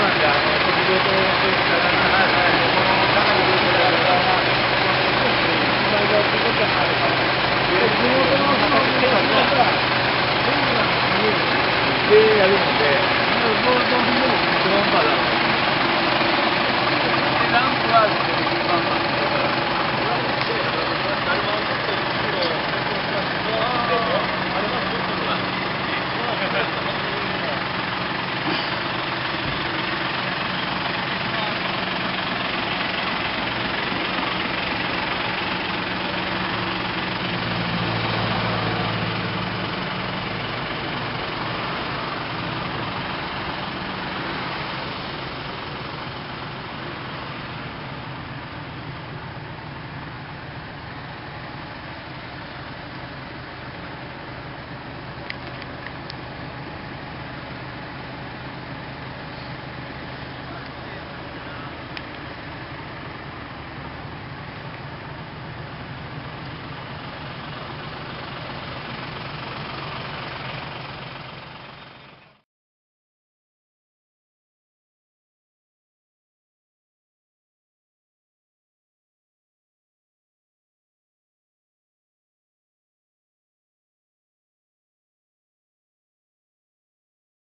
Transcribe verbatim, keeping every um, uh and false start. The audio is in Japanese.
なんで、あの、特別といったら、はいはい、このかなりのことであれば、まあ、大学ということになれば、地元の中に手が、便利なのに、でやるので、